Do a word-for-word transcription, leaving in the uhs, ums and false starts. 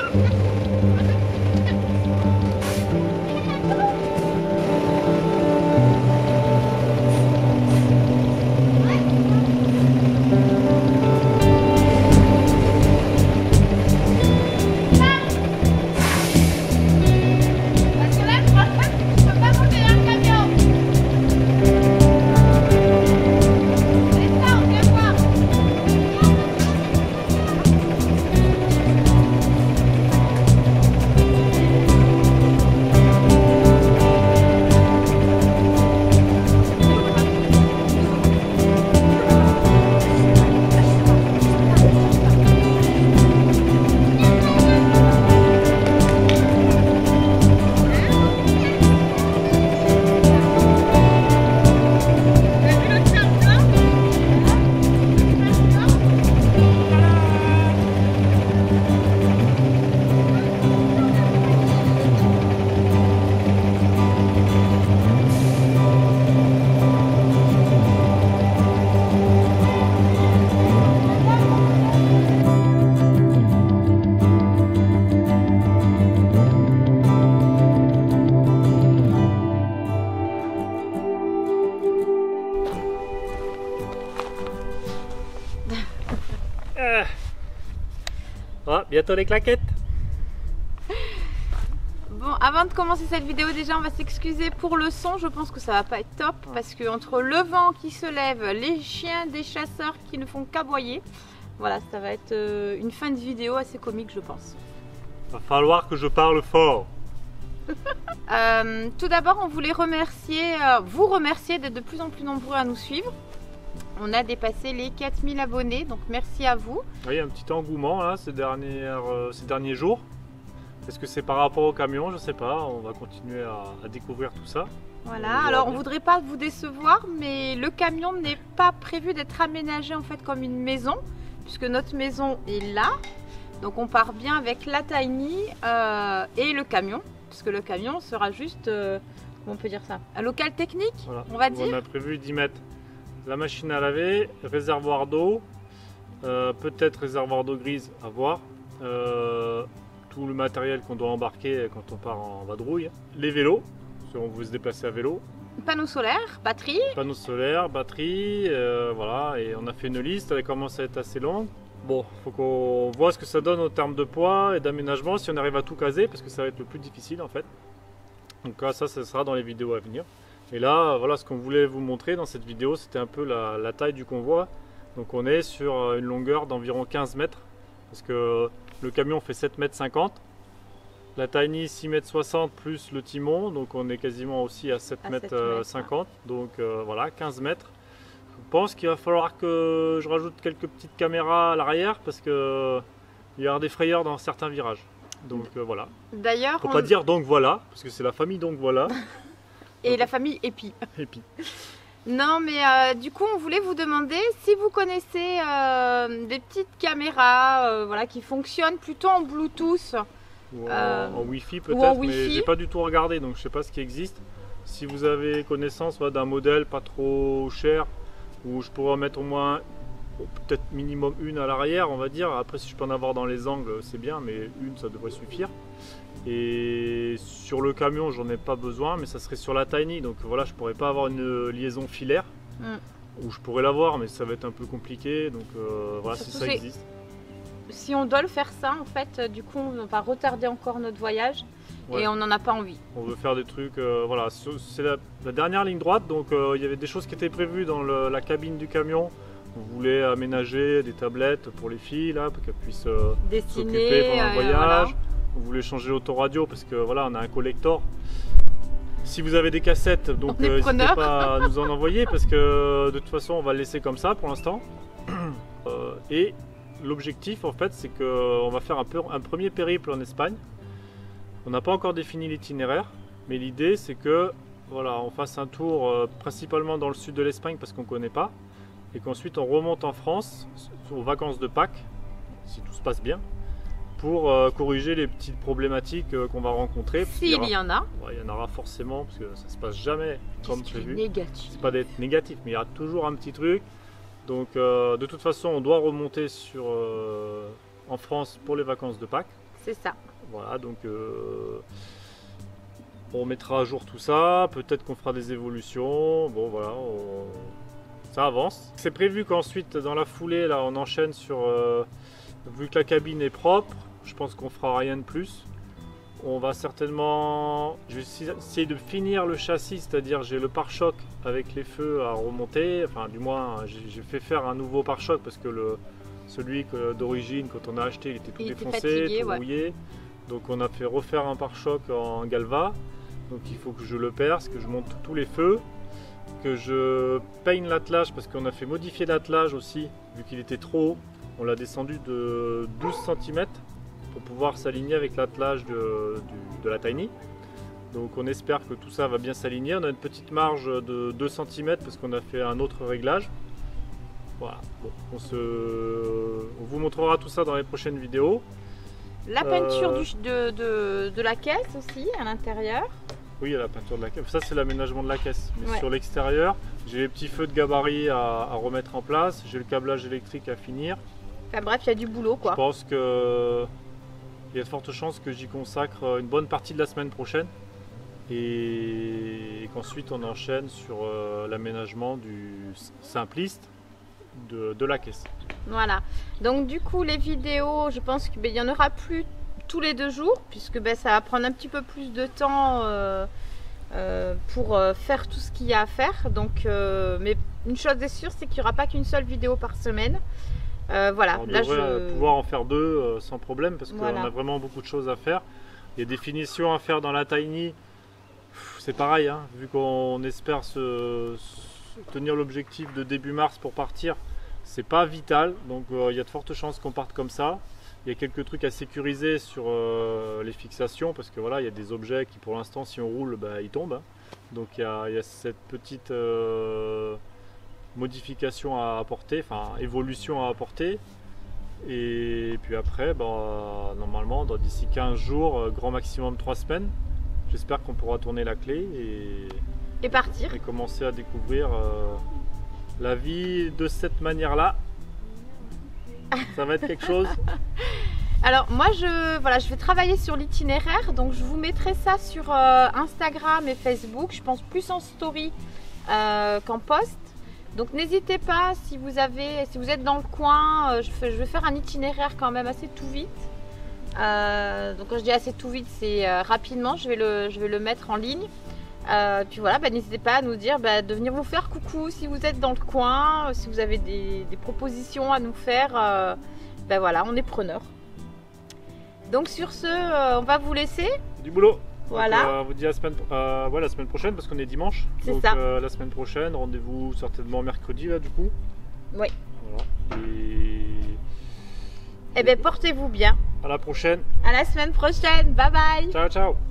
Ah, bientôt les claquettes. Bon, avant de commencer cette vidéo, déjà on va s'excuser pour le son. Je pense que ça va pas être top parce que entre le vent qui se lève, les chiens des chasseurs qui ne font qu'aboyer, voilà, ça va être une fin de vidéo assez comique, je pense. Va falloir que je parle fort. euh, tout d'abord, on voulait remercier, euh, vous remercier d'être de plus en plus nombreux à nous suivre. On a dépassé les quatre mille abonnés, donc merci à vous. Oui, il y a un petit engouement là, ces, dernières, euh, ces derniers jours. Est-ce que c'est par rapport au camion? Je ne sais pas, on va continuer à, à découvrir tout ça. Voilà, alors on ne voudrait pas vous décevoir, mais le camion n'est pas prévu d'être aménagé en fait comme une maison, puisque notre maison est là. Donc on part bien avec la Tiny euh, et le camion, puisque le camion sera juste, euh, comment on peut dire ça, un local technique, voilà. On va dire. On a prévu d'y mettre la machine à laver, réservoir d'eau, euh, peut-être réservoir d'eau grise à voir, euh, tout le matériel qu'on doit embarquer quand on part en vadrouille, les vélos, si on veut se déplacer à vélo, panneaux solaires, batterie, panneaux solaires, batterie, euh, voilà, et on a fait une liste, elle commence à être assez longue. Bon, il faut qu'on voit ce que ça donne en termes de poids et d'aménagement, si on arrive à tout caser, parce que ça va être le plus difficile en fait. Donc là, ça, ça sera dans les vidéos à venir. Et là, voilà ce qu'on voulait vous montrer dans cette vidéo, c'était un peu la, la taille du convoi. Donc on est sur une longueur d'environ quinze mètres, parce que le camion fait sept mètres cinquante, la Tiny six mètres soixante plus le timon, donc on est quasiment aussi à sept mètres cinquante, donc euh, voilà, quinze mètres. Je pense qu'il va falloir que je rajoute quelques petites caméras à l'arrière, parce que il y aura des frayeurs dans certains virages. Donc euh, voilà. D'ailleurs, faut on... pas dire donc voilà, parce que c'est la famille donc voilà. Et la famille Épi. Épi. Non, mais euh, du coup, on voulait vous demander si vous connaissez euh, des petites caméras euh, voilà, qui fonctionnent plutôt en Bluetooth. Ou en, euh, en Wi-Fi peut-être, mais j'ai pas du tout regardé, donc je sais pas ce qui existe. Si vous avez connaissance voilà, d'un modèle pas trop cher, où je pourrais en mettre au moins peut-être minimum une à l'arrière, on va dire. Après, si je peux en avoir dans les angles, c'est bien, mais une, ça devrait suffire. Et sur le camion, j'en ai pas besoin, mais ça serait sur la Tiny, donc voilà, je pourrais pas avoir une liaison filaire, mm. ou je pourrais l'avoir, mais ça va être un peu compliqué, donc euh, voilà, si ça existe. Si on doit le faire ça, en fait, du coup, on va retarder encore notre voyage, ouais. Et on n'en a pas envie. On veut faire des trucs, euh, voilà, c'est la, la dernière ligne droite, donc euh, il y avait des choses qui étaient prévues dans le, la cabine du camion. On voulait aménager des tablettes pour les filles, là, pour qu'elles puissent euh, s'occuper pendant le voyage. Euh, voilà. On voulait changer l'autoradio parce que voilà, on a un collector. Si vous avez des cassettes, donc n'hésitez euh, pas à nous en envoyer parce que de toute façon, on va le laisser comme ça pour l'instant. Euh, et l'objectif, en fait, c'est qu'on va faire un, peu, un premier périple en Espagne. On n'a pas encore défini l'itinéraire, mais l'idée, c'est que voilà, on fasse un tour euh, principalement dans le sud de l'Espagne parce qu'on ne connaît pas, et qu'ensuite on remonte en France aux vacances de Pâques, si tout se passe bien, pour euh, corriger les petites problématiques euh, qu'on va rencontrer. S'il y, y en a. Ouais, il y en aura forcément, parce que ça se passe jamais comme prévu. Négatif. C'est pas d'être négatif, mais il y a toujours un petit truc. Donc euh, de toute façon, on doit remonter sur, euh, en France pour les vacances de Pâques. C'est ça. Voilà, donc euh, on mettra à jour tout ça, peut-être qu'on fera des évolutions, bon voilà, on... ça avance. C'est prévu qu'ensuite dans la foulée, là, on enchaîne sur, euh, vu que la cabine est propre, je pense qu'on fera rien de plus. On va certainement, je vais essayer de finir le châssis, c'est-à-dire j'ai le pare-choc avec les feux à remonter, enfin du moins j'ai fait faire un nouveau pare-choc parce que le, celui d'origine quand on a acheté il était tout il défoncé, était fatigué, tout rouillé, ouais. Donc on a fait refaire un pare-choc en galva, donc il faut que je le perce, que je monte tous les feux, que je peigne l'attelage parce qu'on a fait modifier l'attelage aussi, vu qu'il était trop haut, on l'a descendu de douze centimètres. Pour pouvoir s'aligner avec l'attelage de, de, de la Tiny. Donc on espère que tout ça va bien s'aligner. On a une petite marge de deux centimètres parce qu'on a fait un autre réglage. Voilà, bon, on, se... on vous montrera tout ça dans les prochaines vidéos. La peinture euh... du, de, de, de la caisse aussi à l'intérieur. Oui, il y a la peinture de la caisse. Ça c'est l'aménagement de la caisse. Mais ouais. Sur l'extérieur, j'ai les petits feux de gabarit à, à remettre en place. J'ai le câblage électrique à finir. Enfin, bref, il y a du boulot quoi. Je pense que il y a de fortes chances que j'y consacre une bonne partie de la semaine prochaine et qu'ensuite on enchaîne sur euh, l'aménagement du simpliste de, de la caisse. Voilà, donc du coup les vidéos, je pense qu'il ben, n'y en aura plus tous les deux jours puisque ben, ça va prendre un petit peu plus de temps euh, euh, pour euh, faire tout ce qu'il y a à faire. Donc, euh, mais une chose est sûre, c'est qu'il n'y aura pas qu'une seule vidéo par semaine. Euh, voilà, on là devrait je... pouvoir en faire deux euh, sans problème parce qu'on voilà. a vraiment beaucoup de choses à faire. Il y a des finitions à faire dans la Tiny, c'est pareil, hein, vu qu'on espère se, se tenir l'objectif de début mars pour partir, c'est pas vital, donc euh, il y a de fortes chances qu'on parte comme ça. Il y a quelques trucs à sécuriser sur euh, les fixations parce que voilà, il y a des objets qui pour l'instant si on roule, bah, ils tombent. Hein. Donc il y, a, il y a cette petite... Euh, modification à apporter, enfin évolution à apporter et puis après bah, normalement dans d'ici quinze jours, grand maximum trois semaines, j'espère qu'on pourra tourner la clé et, et partir et commencer à découvrir euh, la vie de cette manière là. Ça va être quelque chose. Alors moi je, voilà, je vais travailler sur l'itinéraire, donc je vous mettrai ça sur euh, Instagram et Facebook, je pense plus en story euh, qu'en post. Donc n'hésitez pas si vous avez, si vous êtes dans le coin, euh, je, fais, je vais faire un itinéraire quand même assez tout vite. Euh, donc quand je dis assez tout vite, c'est euh, rapidement, je vais, le, je vais le mettre en ligne. Euh, puis voilà, bah, n'hésitez pas à nous dire, bah, de venir vous faire coucou si vous êtes dans le coin, si vous avez des, des propositions à nous faire, euh, bah, voilà, on est preneurs. Donc sur ce, euh, on va vous laisser. Du boulot. Voilà. Donc, euh, on vous dit la semaine, euh, ouais, la semaine prochaine parce qu'on est dimanche. C'est ça. Euh, la semaine prochaine, rendez-vous certainement mercredi là du coup. Oui. Voilà. Et... Eh bien portez-vous bien. À la prochaine. À la semaine prochaine. Bye bye. Ciao ciao.